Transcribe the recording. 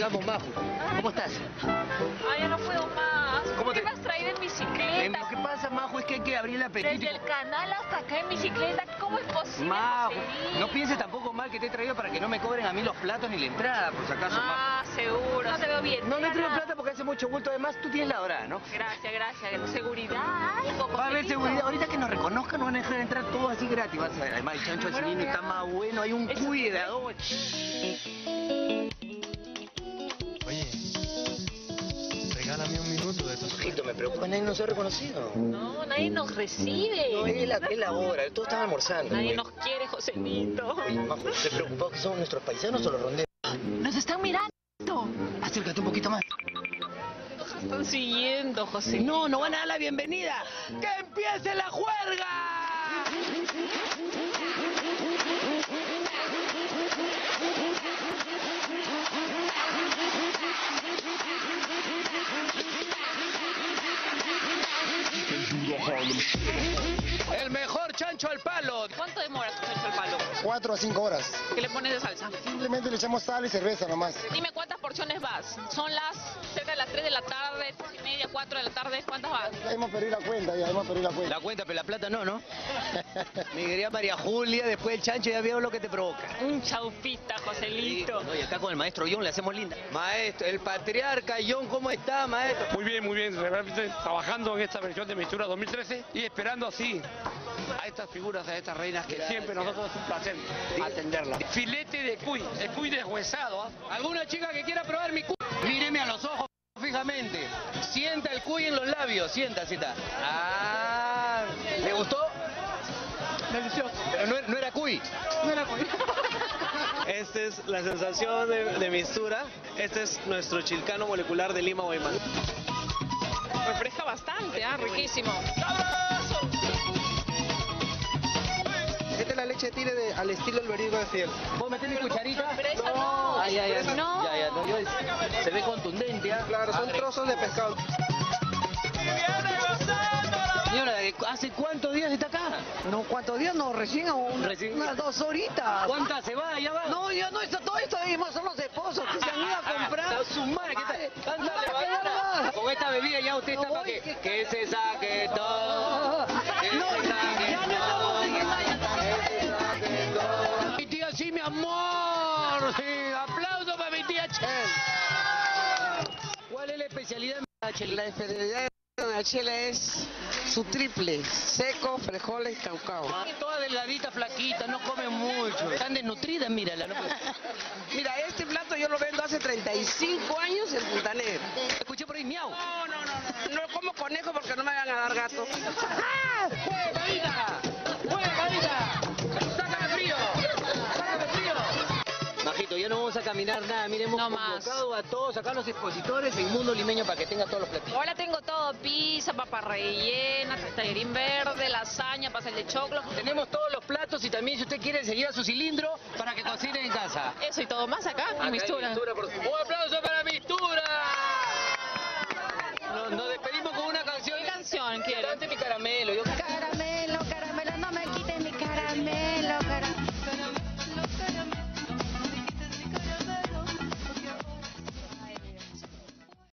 estamos, Majo. ¿Cómo estás? Ay, ya no puedo más. ¿Cómo ¿Qué te- me has traído en bicicleta? Lo que pasa, Majo, es que hay que abrir el apetito. Desde el canal hasta acá en bicicleta, ¿cómo es posible? Majo, Joselito? no pienses tampoco mal que te he traído para que no me cobren a mí los platos ni la entrada, por si acaso, Ah, seguro. No te veo bien. Majo. No, no traigo plata porque hace mucho bulto. Además, tú tienes la hora, ¿no? Gracias, gracias. Seguridad, algo. Va a haber Joselito. seguridad. Ahorita que nos reconozcan, nos van a dejar entrar todo así gratis. Vas a ver. Además, el chancho Me de muero cilindro de está ganas. más bueno. Hay un Eso cuy sí. de adobo. Oye, regálame un minuto de tu Ojito, me preocupa, nadie nos ha reconocido. No, nadie nos recibe. No, es la hora. Todos están almorzando. Nadie güey. nos quiere, Joselito. Oye, Majo, ¿te preocupado que son nuestros paisanos o los ronderos? Nos están mirando. Acércate un poquito más. Nos están siguiendo, Joselito. No, no van a dar la bienvenida. ¡Que empiece la juerga! El mejor chancho al palo. ¿Cuánto demora tu chancho al palo? 4 a 5 horas. ¿Qué le pones de salsa? Simplemente le echamos sal y cerveza nomás. Dime cuántas porciones vas. Son las cerca de las 3 de la tarde, 3:30, 4 de la tarde. ¿Cuántas vas? Ya hemos perdido la cuenta, ya hemos perdido la cuenta. La cuenta, pero la plata no, ¿no? Mi querida María Julia, después del chancho ya veo lo que te provoca. Un chaufita, Joselito. No, y acá con el maestro John le hacemos linda. Maestro, el patriarca John, ¿cómo está, maestro? Muy bien, realmente trabajando en esta versión de Mistura 2013 y esperando así a estas figuras, a estas reinas que siempre nosotros es un placer atenderlas. Filete de cuy, el cuy deshuesado. ¿Ah? ¿Alguna chica que quiera probar mi cuy? Míreme a los ojos fijamente. Sienta el cuy en los labios, sienta. Ah, ¿le gustó? Delicioso. Pero no era cuy. No era cuy. Esta es la sensación de Mistura. Este es nuestro chilcano molecular de Lima, Guaymán. Refresca bastante, riquísimo. Esta es la leche de tigre al estilo del verigo de fiel. ¿Vos metés mi cucharita? Pero esa no. Ah, ya, No. Ya, no, se ve contundente, ¿ah? Claro, son trozos de pescado. Señora, ¿hace cuántos días está acá? No, ¿cuántos días? No, recién, Recién. unas 2 horitas. ¿Cuántas se va? Ya va. No, ya no está todo esto ahí, más son los esposos que se han ido a comprar. A su madre, ¿qué tal? No, Tanta no, levadura. no. Con esta bebida ya usted está No, para oye, que se saque todo. Que No, se saque ya no estamos en esa, ya estamos. que se saque todo. Mi tía, sí, mi amor. Sí, aplauso para mi tía Chel. ¿Cuál es la especialidad de mi Chel? La especialidad de Doña Chela es su triple, seco, frijoles y caucao. Toda delgadita, flaquita, no come mucho. Están desnutridas, mírala. ¿No? Mira, este plato yo lo vendo hace 35 años en Punta Negra. Escuché por ahí, miau. No como conejo porque no me van a dar gato. ¡Juega, vida! ¡Juega, vida! ¡Sácame frío! ¡Sácame frío! Majito, ya no vamos a caminar nada. Mire, hemos No más. convocado a todos acá los expositores en Mundo Limeño para que tenga todos los platillos. Ahora tengo todo, pizza, papa rellena, tallarín verde, lasaña, pastel de choclo. Tenemos todos los platos y también si usted quiere seguir a su cilindro para que cocine en casa. Eso y todo más acá, Acá en hay Mistura. ¡Un aplauso para Mistura! Nos despedimos con una canción. ¿Qué canción quieres? Cante mi caramelo. Yo